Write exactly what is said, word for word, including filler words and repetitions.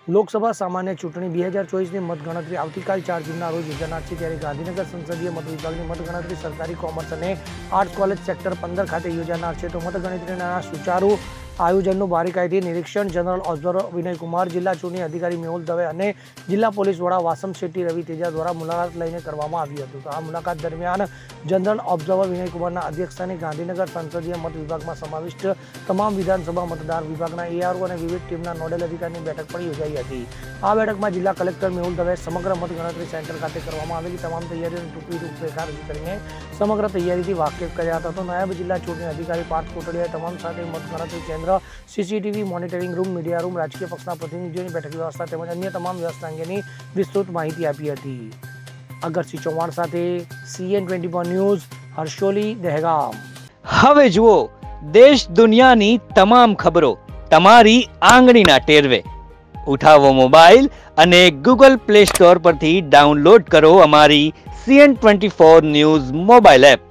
લોકસભા સામાન્ય ચૂંટણી બે હજાર ચોવીસની મતગણતરી આવતીકાલ ચાર જૂનના રોજ યોજાનાર છે, ત્યારે ગાંધીનગર સંસદીય મત વિભાગની મતગણતરી સરકારી કોમર્સ અને આર્ટ્સ કોલેજ સેક્ટર પંદર ખાતે યોજાનાર છે. તો મતગણતરીના સુચારુ આયોજનનું બારીકાઈથી નિરીક્ષણ જનરલ ઓબ્ઝર્વર વિનયકુમાર, જિલ્લા ચૂંટણી અધિકારી મેહુલ દવે અને જિલ્લા પોલીસ વડા વાસમ શેટ્ટી રવિ તેજા દ્વારા મુલાકાત લઈને કરવામાં આવી હતી. તો આ મુલાકાત દરમિયાન જનરલ ઓબ્ઝર્વર વિનયકુમારના અધ્યક્ષસ્થાને ગાંધીનગર સંસદીય મત વિભાગમાં સમાવિષ્ટ તમામ વિધાનસભા મતદાર વિભાગના એઆરઓ અને વિવિધ ટીમના નોડલ અધિકારીની બેઠક પણ યોજાઈ હતી. આ બેઠકમાં જિલ્લા કલેક્ટર મેહુલ દવે સમગ્ર મતગણતરી સેન્ટર ખાતે કરવામાં આવેલી તમામ તૈયારીઓની ટૂંકી રૂપરેખા રજૂ કરીને સમગ્ર તૈયારીથી વાકેફ કર્યા હતા. તો નાયબ જિલ્લા ચૂંટણી અધિકારી પાર્થ કોટડિયાએ તમામ સાથે મતગણતરી કેન્દ્ર, CCTV monitoring room, media room, રાજકીય પક્ષના પ્રતિનિધિઓની બેઠક વ્યવસ્થા તેમજ અન્ય તમામ વ્યવસ્થા અંગેની વિસ્તૃત માહિતી આપી હતી. અગરસિંહ ચૌહાણ સાથે CN twenty four news, Harsholi, Dahegam. હવે જુઓ દેશ દુનિયાની તમામ ખબરો તમારી આંગળીના ટેરવે. ઉઠાવો મોબાઈલ અને ગૂગલ પ્લે સ્ટોર પરથી ડાઉનલોડ કરો અમારી CN twenty four news mobile app.